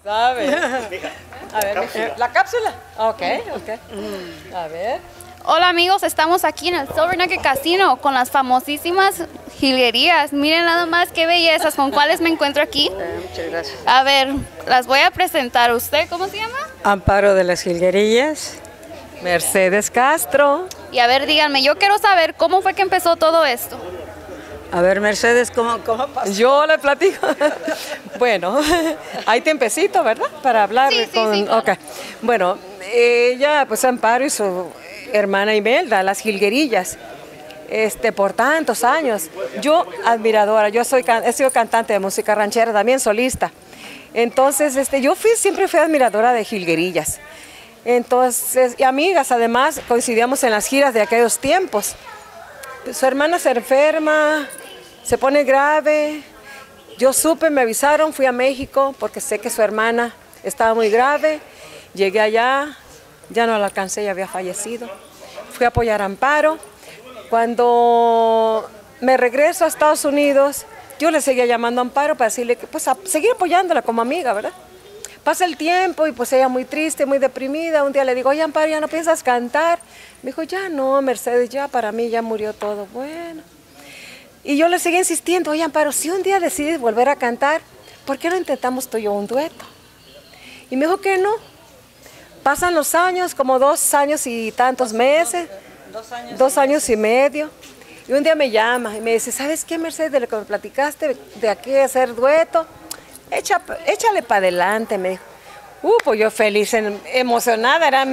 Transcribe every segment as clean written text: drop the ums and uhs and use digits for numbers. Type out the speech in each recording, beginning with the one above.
¿Sabe? A ver, la cápsula. Ok. A ver. Hola amigos, estamos aquí en el Silver Nugget Casino con las famosísimas jilguerías. Miren nada más qué bellezas, ¿con cuáles me encuentro aquí? Muchas gracias. A ver, las voy a presentar. ¿Usted cómo se llama? Amparo de las Jilguerillas. Mercedes Castro. Y a ver, díganme, yo quiero saber cómo fue que empezó todo esto. A ver, Mercedes, ¿cómo pasó? Yo le platico. Bueno, hay tiempecito, ¿verdad? Para hablar Sí, con... sí, claro. Ok. Bueno, ella, pues Amparo y su hermana Imelda, las Jilguerillas, por tantos años. Yo, admiradora, he sido cantante de música ranchera, también solista. Entonces, yo siempre fui admiradora de Jilguerillas. Entonces, y amigas, además, coincidíamos en las giras de aquellos tiempos. Su hermana se enferma, se pone grave. Yo supe, me avisaron, fui a México porque sé que su hermana estaba muy grave. Llegué allá, ya no la alcancé, ya había fallecido. Fui a apoyar a Amparo. Cuando me regreso a Estados Unidos, yo le seguía llamando a Amparo para decirle que pues a seguir apoyándola como amiga, ¿verdad? Pasa el tiempo y pues ella muy triste, muy deprimida. Un día le digo, oye Amparo, ¿ya no piensas cantar? Me dijo, ya no, Mercedes, ya para mí ya murió todo. Bueno. Y yo le seguí insistiendo, oye Amparo, si un día decides volver a cantar, ¿por qué no intentamos tú y yo un dueto? Y me dijo que no. Pasan los años, como 2 años y tantos meses, 2 años y medio. Y un día me llama y me dice, ¿sabes qué, Mercedes, de lo que me platicaste, de aquí hacer dueto? Échale para adelante, me dijo. Pues yo feliz, emocionada, eran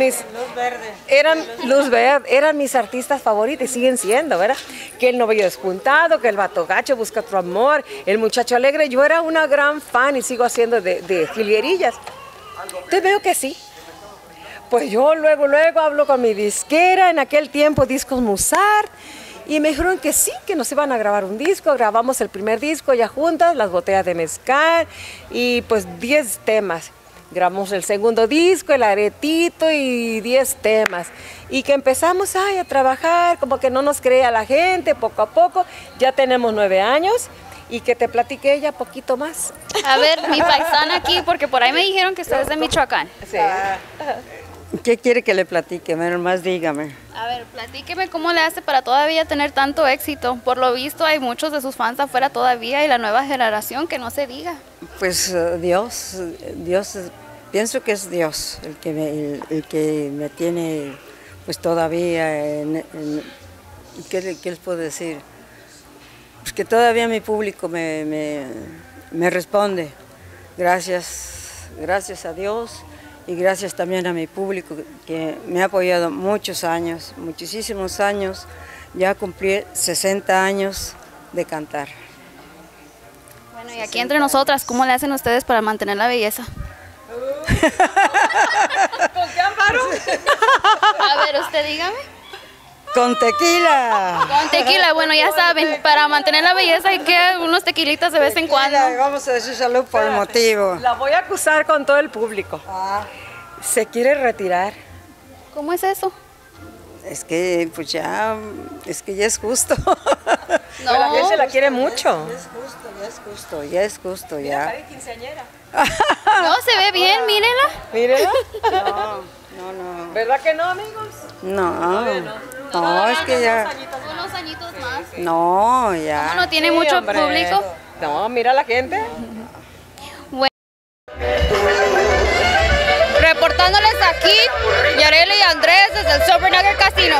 mis artistas favoritos y siguen siendo, ¿verdad? Que el novillo despuntado, que el vato gacho busca otro amor, el muchacho alegre. Yo era una gran fan y sigo haciendo de Jilguerillas. Entonces veo que sí. Pues yo luego hablo con mi disquera, en aquel tiempo Discos Musart, y me dijeron que sí, que nos iban a grabar un disco. Grabamos el primer disco ya juntas, las botellas de mezcal, y pues 10 temas. Grabamos el segundo disco, el aretito y 10 temas. Y que empezamos a trabajar, como que no nos creía la gente, poco a poco. Ya tenemos 9 años y que te platiqué ella poquito más. A ver, mi paisana aquí, porque por ahí me dijeron que usted es de Michoacán. Sí. ¿Qué quiere que le platique? Menos más dígame. A ver, platíqueme cómo le hace para todavía tener tanto éxito. Por lo visto hay muchos de sus fans afuera todavía y la nueva generación, que no se diga. Pues Dios, pienso que es Dios el que me tiene pues todavía ¿qué les puedo decir? Pues que todavía mi público me responde. Gracias a Dios y gracias también a mi público que me ha apoyado muchos años, muchísimos años. Ya cumplí 60 años de cantar. Bueno, y aquí entre nosotras, ¿cómo le hacen ustedes para mantener la belleza? ¿Con qué Amparo? A ver, usted dígame. ¡Con tequila! Con tequila, bueno, ya saben, para mantener la belleza hay que unos tequilitas de vez en cuando. Vamos a decir salud por el motivo. La voy a acusar con todo el público. Se quiere retirar. ¿Cómo es eso? Es que pues ya es justo. No, La gente la quiere mucho. Ya es justo. Quinceañera. no, se ve bien, mírenla. Mírela. No. ¿Verdad que no, amigos? No, es que ya... Unos añitos más. No, ya. ¿Cómo no tiene mucho hombre. público? No, mira la gente. Bueno. Reportándoles aquí, Yareli y Andrés desde el Silver Nugget Casino.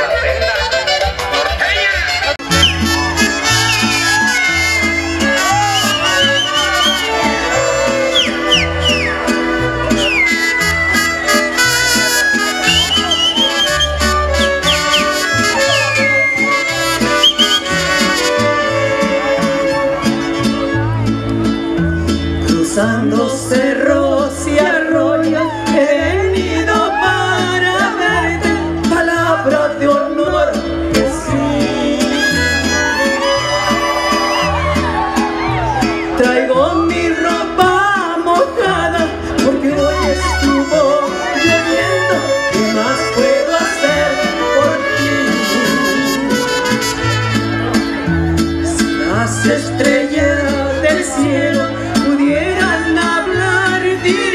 Cruzando cerros y arroyos he venido para verte, palabra de honor que sí. Traigo mi ropa mojada porque hoy estuvo lloviendo. ¿Qué más puedo hacer por ti? Si las estrellas del cielo pudieran hablar directo,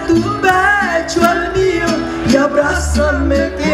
tu pecho al mío y abrázame